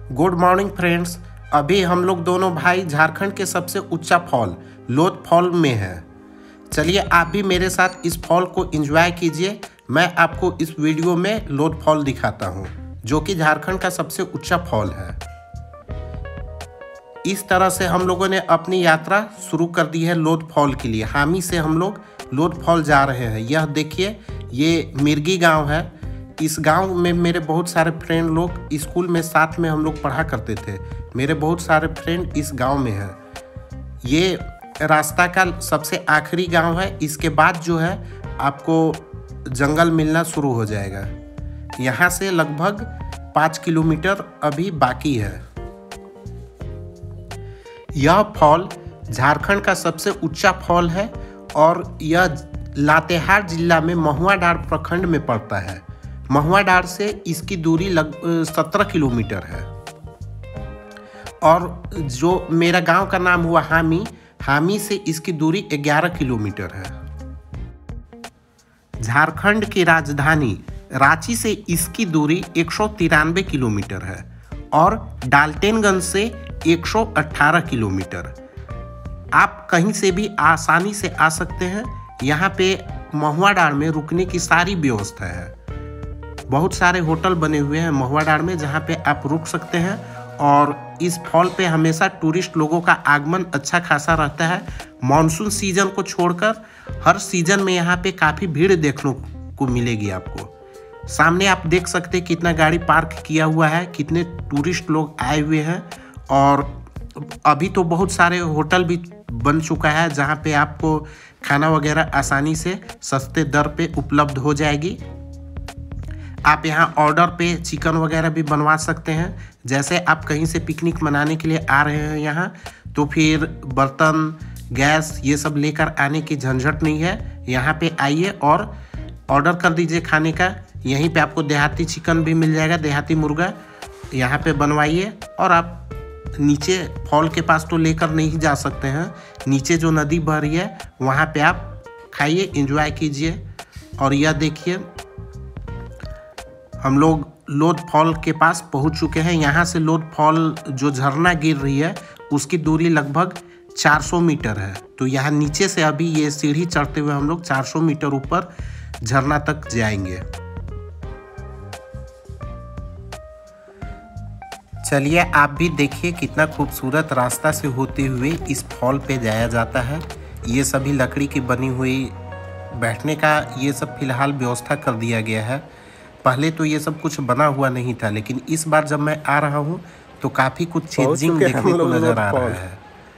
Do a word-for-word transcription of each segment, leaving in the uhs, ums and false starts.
Good morning friends. अभी हम लोग दोनों भाई झारखंड के सबसे ऊंचा फॉल लोध फॉल में हैं। चलिए आप भी मेरे साथ इस फॉल को एंजॉय कीजिए। मैं आपको इस वीडियो में लोध फॉल दिखाता हूं, जो कि झारखंड का सबसे ऊंचा फॉल है। इस तरह से हम लोगों ने अपनी यात्रा शुरू कर दी है लोध फॉल के लिए। हामी से हम लोग लोध फॉल जा रहे हैं। यह देखिए, ये मिर्गी गांव है। इस गांव में मेरे बहुत सारे फ्रेंड लोग स्कूल में साथ में हम लोग पढ़ा करते थे। मेरे बहुत सारे फ्रेंड इस गांव में हैं। ये रास्ता का सबसे आखिरी गांव है। इसके बाद जो है आपको जंगल मिलना शुरू हो जाएगा। यहाँ से लगभग पाँच किलोमीटर अभी बाकी है। यह फॉल झारखंड का सबसे ऊंचा फॉल है और यह लातेहार जिला में महुआडाँड़ प्रखंड में पड़ता है। महुआडाँड़ से इसकी दूरी लग सत्रह किलोमीटर है। और जो मेरा गांव का नाम हुआ हामी, हामी से इसकी दूरी ग्यारह किलोमीटर है। झारखंड की राजधानी रांची से इसकी दूरी एक सौ तिरानवे किलोमीटर है और डाल्टनगंज से एक सौ अठारह किलोमीटर। आप कहीं से भी आसानी से आ सकते हैं। यहाँ पे महुआडाँड़ में रुकने की सारी व्यवस्था है। बहुत सारे होटल बने हुए हैं महुआडाँड़ में, जहाँ पे आप रुक सकते हैं। और इस फॉल पे हमेशा टूरिस्ट लोगों का आगमन अच्छा खासा रहता है। मानसून सीजन को छोड़कर हर सीजन में यहाँ पे काफ़ी भीड़ देखने को मिलेगी आपको। सामने आप देख सकते हैं कितना गाड़ी पार्क किया हुआ है, कितने टूरिस्ट लोग आए हुए हैं। और अभी तो बहुत सारे होटल भी बन चुका है, जहाँ पे आपको खाना वगैरह आसानी से सस्ते दर पे उपलब्ध हो जाएगी। आप यहाँ ऑर्डर पे चिकन वगैरह भी बनवा सकते हैं। जैसे आप कहीं से पिकनिक मनाने के लिए आ रहे हैं यहाँ, तो फिर बर्तन, गैस ये सब लेकर आने की झंझट नहीं है। यहाँ पे आइए और ऑर्डर कर दीजिए खाने का। यहीं पे आपको देहाती चिकन भी मिल जाएगा, देहाती मुर्गा। यहाँ पे बनवाइए और आप नीचे फॉल के पास तो लेकर नहीं जा सकते हैं। नीचे जो नदी बह रही है वहाँ पे आप खाइए, एंजॉय कीजिए। और यह देखिए, हम लोग लोध फॉल के पास पहुंच चुके हैं। यहाँ से लोध फॉल जो झरना गिर रही है उसकी दूरी लगभग चार सौ मीटर है। तो यहाँ नीचे से अभी ये सीढ़ी चढ़ते हुए हम लोग चार सौ मीटर ऊपर झरना तक जाएंगे। चलिए आप भी देखिए कितना खूबसूरत रास्ता से होते हुए इस फॉल पे जाया जाता है। ये सभी लकड़ी की बनी हुई बैठने का ये सब फिलहाल व्यवस्था कर दिया गया है। पहले तो ये सब कुछ बना हुआ नहीं था, लेकिन इस बार जब मैं आ रहा हूँ तो काफ़ी कुछ चेंजिंग देखने को नज़र आ रहा है।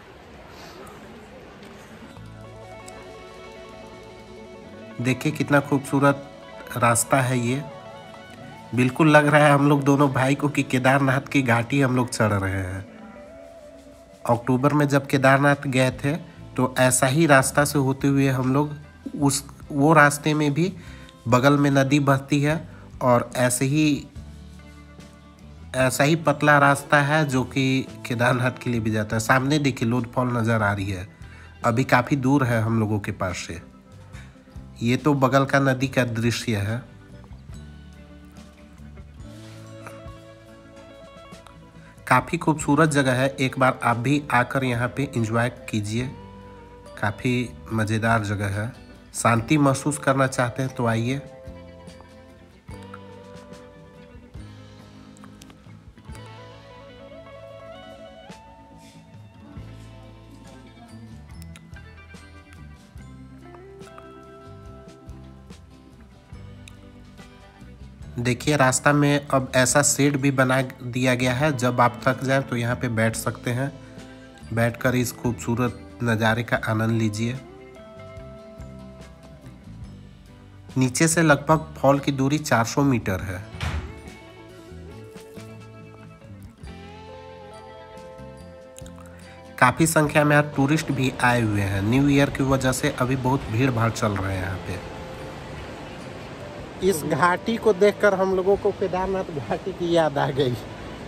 देखिए कितना खूबसूरत रास्ता है ये। बिल्कुल लग रहा है हम लोग दोनों भाई को कि केदारनाथ की घाटी हम लोग चढ़ रहे हैं। अक्टूबर में जब केदारनाथ गए थे तो ऐसा ही रास्ता से होते हुए हम लोग उस वो रास्ते में भी बगल में नदी बहती है और ऐसे ही ऐसा ही पतला रास्ता है जो कि केदारनाथ के लिए भी जाता है। सामने देखिए लोध फॉल नज़र आ रही है। अभी काफ़ी दूर है हम लोगों के पास से। ये तो बगल का नदी का दृश्य है। काफ़ी खूबसूरत जगह है। एक बार आप भी आकर यहाँ पे एंजॉय कीजिए। काफ़ी मज़ेदार जगह है। शांति महसूस करना चाहते हैं तो आइए। देखिए रास्ता में अब ऐसा शेड भी बना दिया गया है, जब आप थक जाएं तो यहाँ पे बैठ सकते हैं। बैठकर इस खूबसूरत नज़ारे का आनंद लीजिए। नीचे से लगभग फॉल की दूरी चार सौ मीटर है। काफ़ी संख्या में यहाँ टूरिस्ट भी आए हुए हैं। न्यू ईयर की वजह से अभी बहुत भीड़ भाड़ चल रहे हैं यहाँ पे। इस घाटी को देखकर हम लोगों को केदारनाथ घाटी की याद आ गई।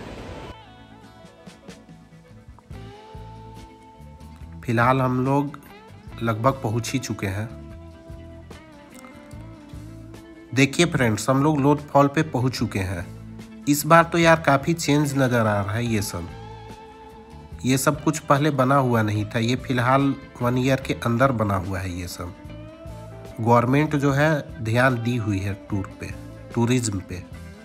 फिलहाल हम लोग लगभग पहुंच ही चुके हैं। देखिए फ्रेंड्स, हम लोग लोध फॉल पे पहुंच चुके हैं। इस बार तो यार काफ़ी चेंज नज़र आ रहा है। ये सब ये सब कुछ पहले बना हुआ नहीं था, ये फ़िलहाल वन ईयर के अंदर बना हुआ है। ये सब गवर्नमेंट जो है ध्यान दी हुई है टूर पे, टूरिज्म पे।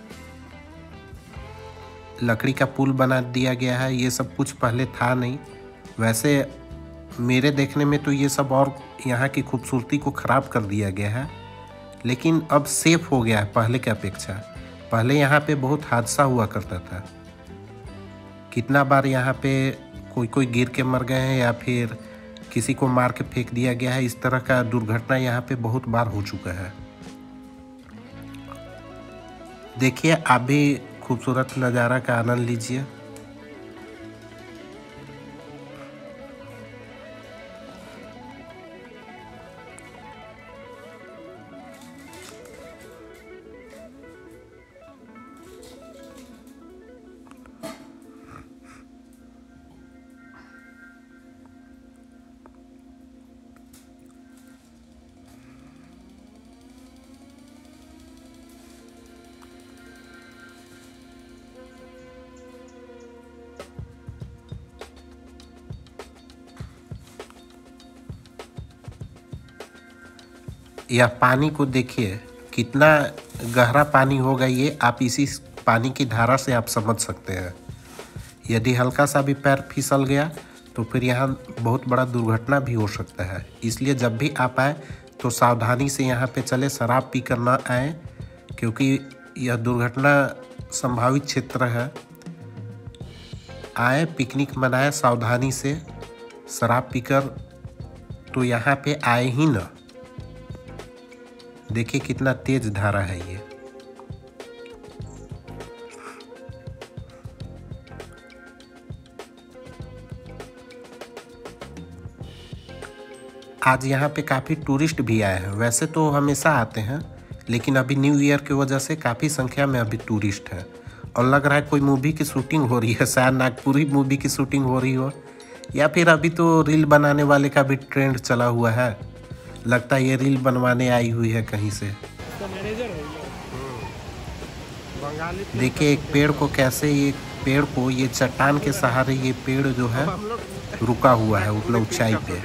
लकड़ी का पुल बना दिया गया है, ये सब कुछ पहले था नहीं। वैसे मेरे देखने में तो ये सब और यहाँ की खूबसूरती को ख़राब कर दिया गया है, लेकिन अब सेफ हो गया है पहले के अपेक्षा। पहले यहाँ पे बहुत हादसा हुआ करता था, कितना बार यहाँ पे कोई कोई गिर के मर गए हैं या फिर किसी को मार के फेंक दिया गया है। इस तरह का दुर्घटना यहाँ पे बहुत बार हो चुका है। देखिए, आप भी खूबसूरत नज़ारा का आनंद लीजिए। यह पानी को देखिए, कितना गहरा पानी होगा ये आप इसी पानी की धारा से आप समझ सकते हैं। यदि हल्का सा भी पैर फिसल गया तो फिर यहाँ बहुत बड़ा दुर्घटना भी हो सकता है। इसलिए जब भी आप आए तो सावधानी से यहाँ पे चले, शराब पी कर ना आए, क्योंकि यह दुर्घटना संभावित क्षेत्र है। आए, पिकनिक मनाए सावधानी से, शराब पीकर तो यहाँ पे आए ही ना। देखिए कितना तेज धारा है ये। आज यहाँ पे काफ़ी टूरिस्ट भी आए हैं। वैसे तो हमेशा आते हैं, लेकिन अभी न्यू ईयर की वजह से काफ़ी संख्या में अभी टूरिस्ट हैं। और लग रहा है कोई मूवी की शूटिंग हो रही है, शायद नागपुरी मूवी की शूटिंग हो रही हो, या फिर अभी तो रील बनाने वाले का भी ट्रेंड चला हुआ है। लगता है ये रील बनवाने आई हुई है कहीं से। देखिए एक पेड़ को कैसे, ये पेड़ को ये चट्टान के सहारे ये पेड़ जो है रुका हुआ है उतना ऊंचाई पे।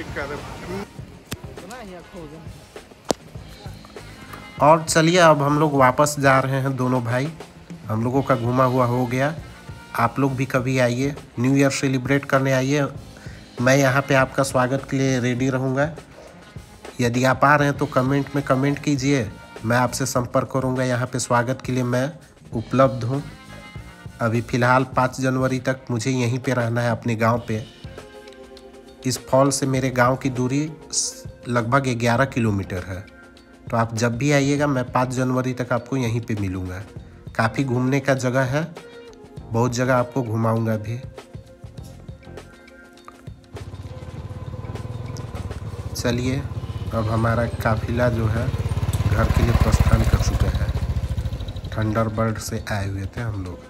और चलिए अब हम लोग वापस जा रहे हैं दोनों भाई। हम लोगों का घूमा हुआ हो गया। आप लोग भी कभी आइए, न्यू ईयर सेलिब्रेट करने आइए। मैं यहाँ पे आपका स्वागत के लिए रेडी रहूँगा। यदि आप आ रहे हैं तो कमेंट में कमेंट कीजिए, मैं आपसे संपर्क करूंगा। यहाँ पे स्वागत के लिए मैं उपलब्ध हूँ। अभी फ़िलहाल पाँच जनवरी तक मुझे यहीं पे रहना है अपने गांव पे। इस फॉल से मेरे गांव की दूरी लगभग ग्यारह किलोमीटर है। तो आप जब भी आइएगा मैं पाँच जनवरी तक आपको यहीं पे मिलूँगा। काफ़ी घूमने का जगह है, बहुत जगह आपको घुमाऊँगा भी। चलिए अब हमारा काफिला जो है घर के लिए प्रस्थान कर चुका है। थंडरबर्ड से आए हुए थे हम लोग।